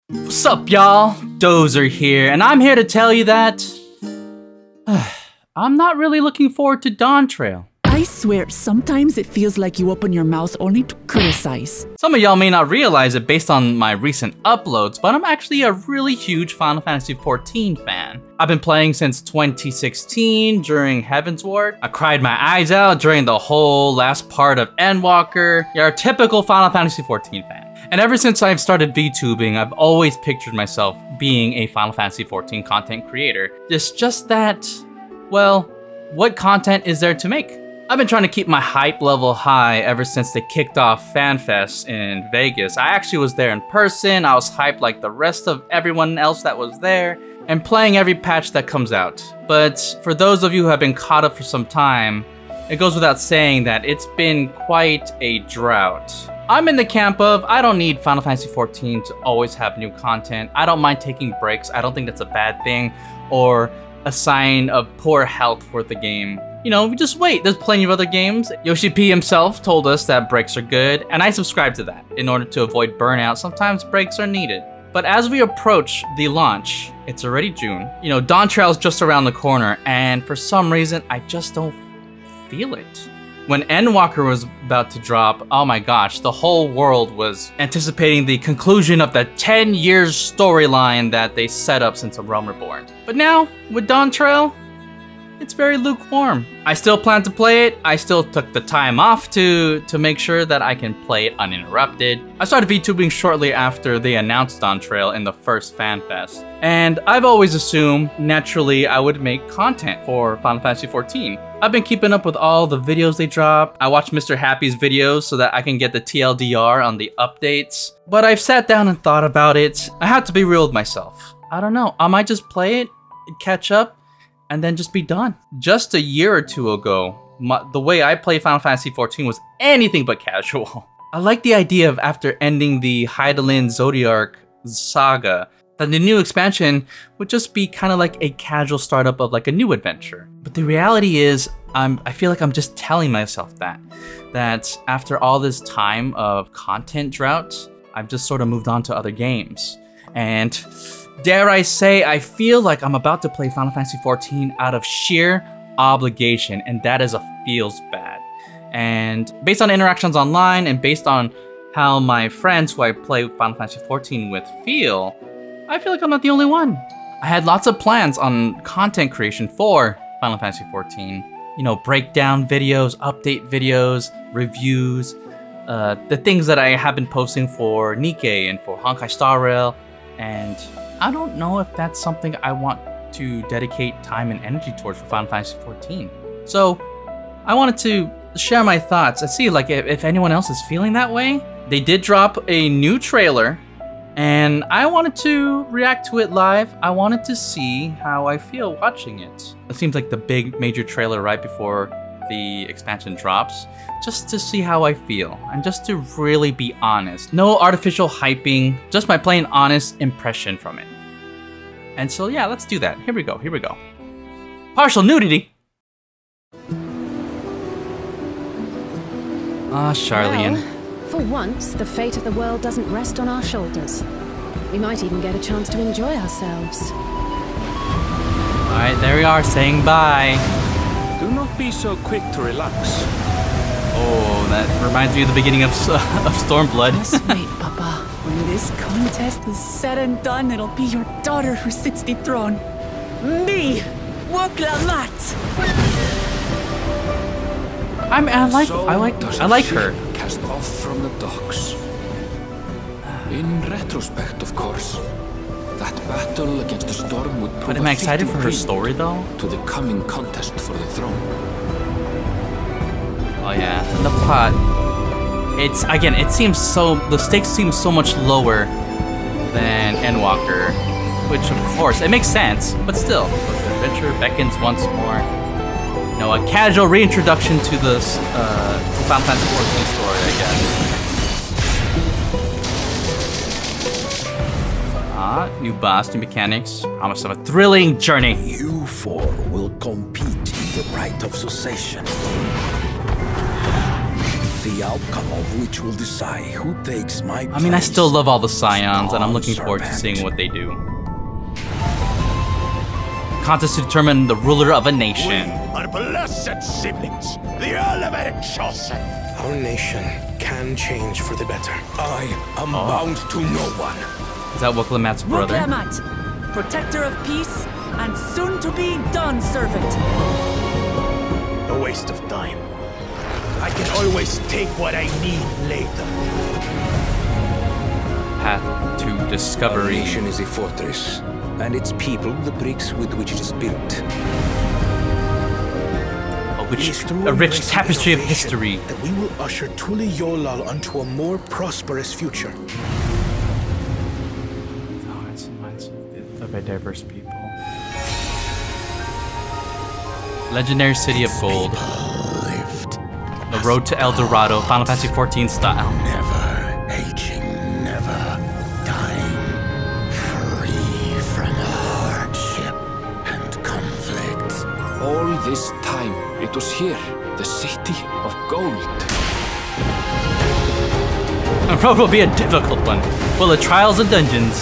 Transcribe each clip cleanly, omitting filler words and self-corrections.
What's up, y'all? Dozer here, and I'm here to tell you that I'm not really looking forward to Dawntrail. I swear, sometimes it feels like you open your mouth only to criticize. Some of y'all may not realize it based on my recent uploads, but I'm actually a really huge Final Fantasy XIV fan. I've been playing since 2016 during Heavensward. I cried my eyes out during the whole last part of Endwalker. You're a typical Final Fantasy XIV fan. And ever since I've started VTubing, I've always pictured myself being a Final Fantasy XIV content creator. It's just that, well, what content is there to make? I've been trying to keep my hype level high ever since they kicked off FanFest in Vegas. I actually was there in person. I was hyped like the rest of everyone else that was there and playing every patch that comes out. But for those of you who have been caught up for some time, it goes without saying that it's been quite a drought. I'm in the camp of, I don't need Final Fantasy XIV to always have new content. I don't mind taking breaks. I don't think that's a bad thing or a sign of poor health for the game. You know, just wait, there's plenty of other games. Yoshi P himself told us that breaks are good, and I subscribe to that. In order to avoid burnout, sometimes breaks are needed. But as we approach the launch, it's already June. You know, Dawntrail's just around the corner, and for some reason, I just don't feel it. When Endwalker was about to drop, oh my gosh, the whole world was anticipating the conclusion of the 10 years storyline that they set up since A Realm Reborn. But now, with Dawntrail, it's very lukewarm. I still plan to play it. I still took the time off to make sure that I can play it uninterrupted. I started VTubing shortly after they announced Dawntrail in the first FanFest. And I've always assumed, naturally, I would make content for Final Fantasy XIV. I've been keeping up with all the videos they drop. I watch Mr. Happy's videos so that I can get the TLDR on the updates. But I've sat down and thought about it. I had to be real with myself. I don't know, I might just play it, catch up, and then just be done. Just a year or two ago, the way I played Final Fantasy XIV was anything but casual. I like the idea of after ending the Hydaelyn Zodiark saga, that the new expansion would just be kind of like a casual startup of like a new adventure. But the reality is, I feel like I'm just telling myself that after all this time of content drought, I've just sort of moved on to other games. And dare I say, I feel like I'm about to play Final Fantasy XIV out of sheer obligation, and that feels bad. And based on interactions online and based on how my friends who I play Final Fantasy XIV with feel, I feel like I'm not the only one. I had lots of plans on content creation for Final Fantasy XIV. You know, breakdown videos, update videos, reviews, the things that I have been posting for Nikkei and for Honkai Star Rail, and I don't know if that's something I want to dedicate time and energy towards for Final Fantasy XIV. So I wanted to share my thoughts and see like if anyone else is feeling that way. They did drop a new trailer and I wanted to react to it live. I wanted to see how I feel watching it. It seems like the big major trailer right before the expansion drops, just to see how I feel and just to really be honest. No artificial hyping, just my plain honest impression from it. And so yeah, let's do that. Here we go, here we go. Partial nudity. Ah, Charlian. Well, for once, the fate of the world doesn't rest on our shoulders. We might even get a chance to enjoy ourselves. Alright, there we are, saying bye. Do not be so quick to relax. Oh, that reminds me of the beginning of Stormblood. Just wait, Papa. When this contest is said and done, it'll be your daughter who sits the throne. Me! Woklamat! I like her. Cast off from the docks. In retrospect, of course. That battle against the storm would prove. But am I excited for her story though? To the coming contest for the throne. Oh yeah, and the plot. It's again, the stakes seem so much lower than Endwalker, which of course it makes sense, but still, the adventure beckons once more. You know, a casual reintroduction to the Final Fantasy XIV story, I guess. New boss, new mechanics, promise of a thrilling journey. You four will compete in the right of succession. the outcome of which will decide who takes my place. I mean, I still love all the Scions, and I'm looking forward to seeing what they do. Contest to determine the ruler of a nation. Our blessed siblings, the elevated chosen. Our nation can change for the better. I am bound to no one. Is that Woklamat's brother? Woklamat, protector of peace and soon-to-be Dawn servant. A waste of time. I can always take what I need later. Path to discovery. Our nation is a fortress, and its people the bricks with which it is built. A rich tapestry of history. That we will usher Tuli Yolal onto a more prosperous future. Oh, it's of a diverse people. Legendary City of Gold. The Road to El Dorado, Final Fantasy XIV style. Never aging, never dying. Free from hardship and conflict. All this time, it was here, the City of Gold. The road will be a difficult one, full of trials and dungeons.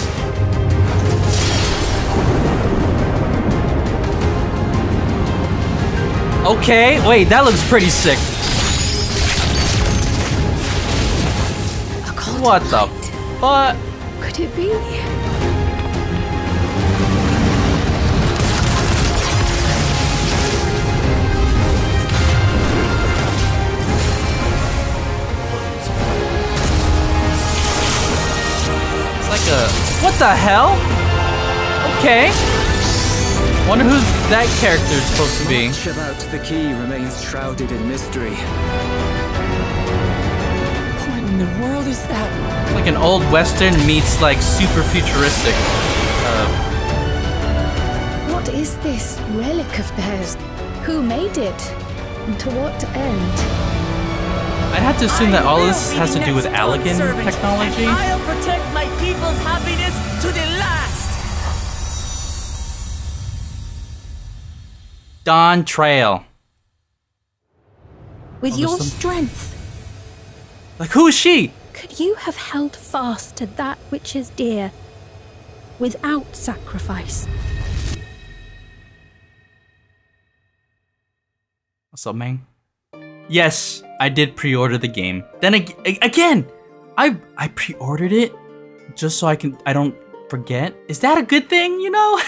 Okay, wait, that looks pretty sick. What the fuck? Could it be? It's like a... What the hell? Okay. Wonder who that character is supposed to be. Much about the key remains shrouded in mystery. What in the world is that? It's like an old western meets like super futuristic. What is this relic of theirs? Who made it? And to what end? I'd have to assume that all this has to do with Allegan technology. And I'll protect my people's happiness to the last. Dawntrail. With your strength, Like, who is she? could you have held fast to that which is dear without sacrifice? What's up, man? Yes, I did pre-order the game. Then again, I pre-ordered it just so I don't forget. Is that a good thing, you know?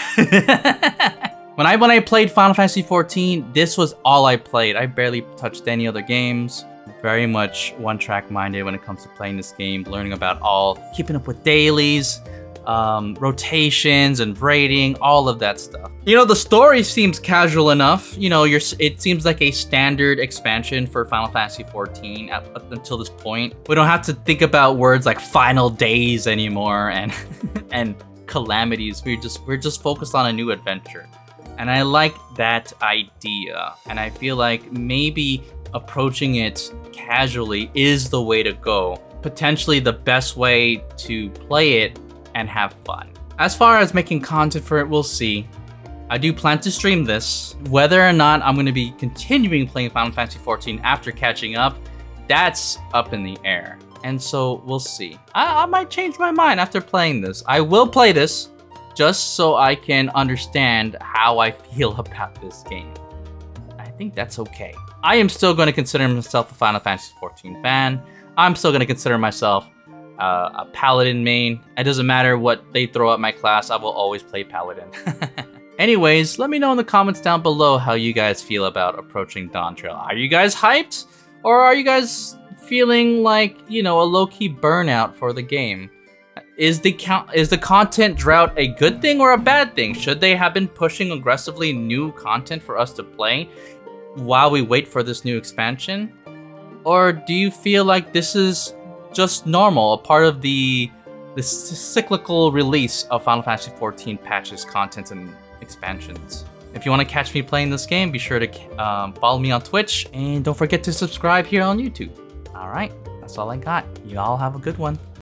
When I played Final Fantasy XIV, this was all I played. I barely touched any other games. Very much one-track minded when it comes to playing this game, learning about keeping up with dailies, rotations and raiding, all of that stuff. You know, the story seems casual enough. You know, it seems like a standard expansion for Final Fantasy XIV up until this point. We don't have to think about words like final days anymore and and calamities. We're just focused on a new adventure. And I like that idea. And I feel like maybe approaching it casually is the way to go. Potentially the best way to play it and have fun. As far as making content for it, we'll see. I do plan to stream this. Whether or not I'm going to be continuing playing Final Fantasy XIV after catching up, that's up in the air. And so we'll see. I might change my mind after playing this. I will play this just so I can understand how I feel about this game. I think that's okay. I am still going to consider myself a Final Fantasy XIV fan. I'm still going to consider myself a Paladin main. It doesn't matter what they throw at my class, I will always play Paladin. Anyways, let me know in the comments down below how you guys feel about approaching Dawntrail. Are you guys hyped? Or are you guys feeling like, you know, a low-key burnout for the game? Is the content drought a good thing or a bad thing? Should they have been pushing aggressively new content for us to play while we wait for this new expansion? Or do you feel like this is just normal, a part of the cyclical release of Final Fantasy XIV patches, contents, and expansions? If you want to catch me playing this game, be sure to follow me on Twitch, and don't forget to subscribe here on YouTube. Alright, that's all I got. You all have a good one.